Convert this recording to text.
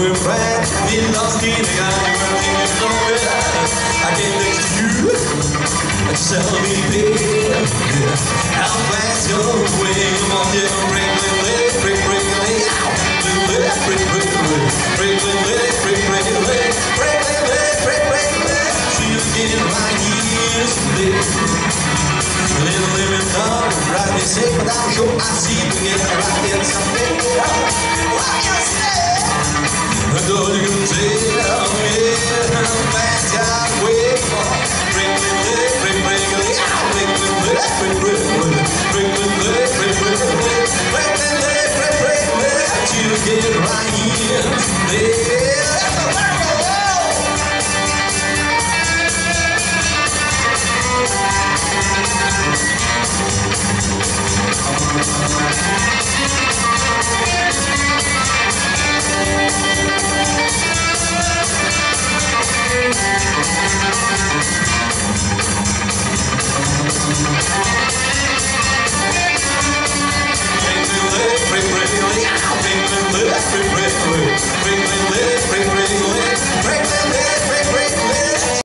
we're friends. We lost in the gun, we're thinking so good. I can't let you tell me, baby. How fast you're away. Come on, yeah, break the leg, break the leg, ow. Break the leg, break the leg, break the leg, break the leg, break the leg. See you getting right here today. Little living dog, drive me safe without your I see you get right in something. What you say?